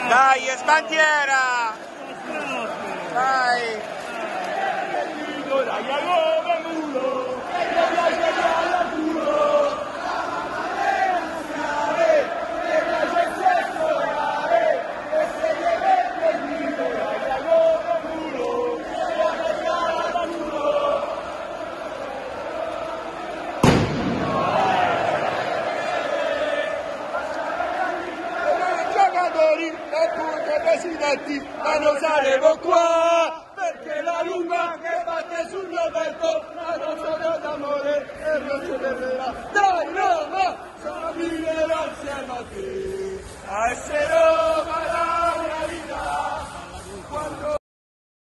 Dai, è sbandiera! Dai! Appunto presidenti, ma non saremo qua perché la lunga che batte sul mio petto la nostra d'amore e non si perderà. Dai Roma, sono mille grazie a te a essere